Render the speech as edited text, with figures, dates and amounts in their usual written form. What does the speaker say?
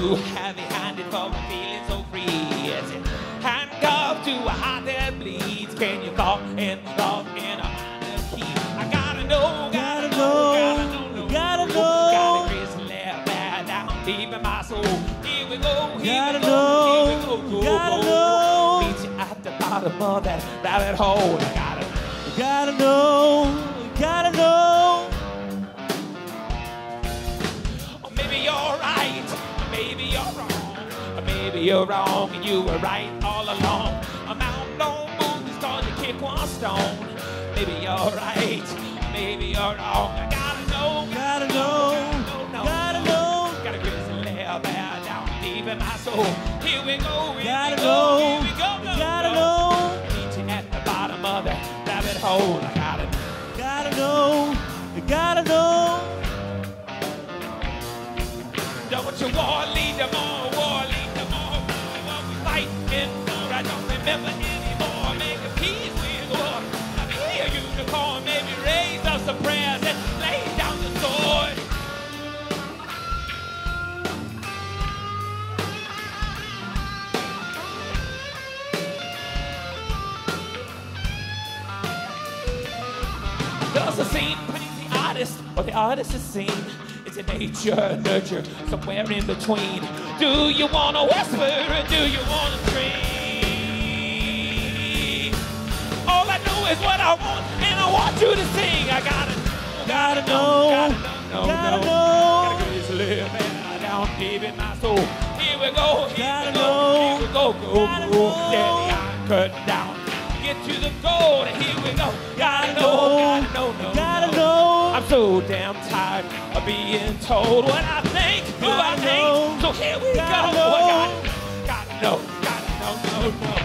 too heavy-handed for my feeling so free? Is it handcuffed to a heart that bleeds? Can you fall in love in a minor key? I gotta know, gotta know. Got a grizzly bad down deep in my soul. Here we go, here we go. Meet you at the bottom of that rabbit hole. I gotta know. Or maybe you're right, or maybe you're wrong, or maybe you're wrong and you were right all along. A mountain on moon is going to kick one stone. Maybe you're right, maybe you're wrong. I gotta know. Got a grizzly bear down deep in my soul. Here we go, here we go. Meet you at the bottom of that rabbit hole. I gotta know. Don't you war, lead them on, what we fighting for? I don't remember anymore. Make a peace with war. I hear unicorn, maybe raise up some prayers and lay down the sword. Does the scene paint the artist, or the artist is seen? Is it nature, nurture, somewhere in between? Do you want to whisper or do you want to scream? All I know is what I want, and I want you to sing. I gotta know. Got a grizzly bear down deep in my soul. Here we go, go. Steady on, cut down. Get to the goal, here we go. Gotta know. I'm so damn tired of being told what I think, who I think. So here we go. Gotta know.